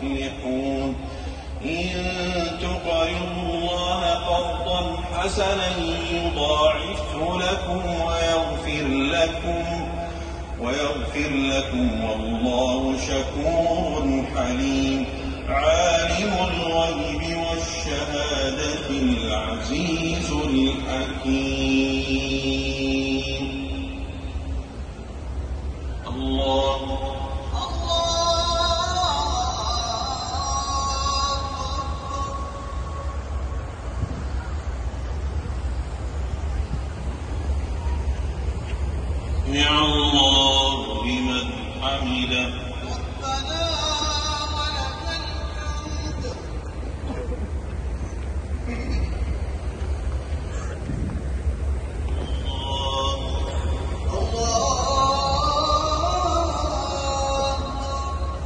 يفلحون إن تقرضوا الله قرضا حسنا يضاعفه لكم ويغفر لكم والله شكور حليم عالم الغيب والشهادة العزيز الحكيم.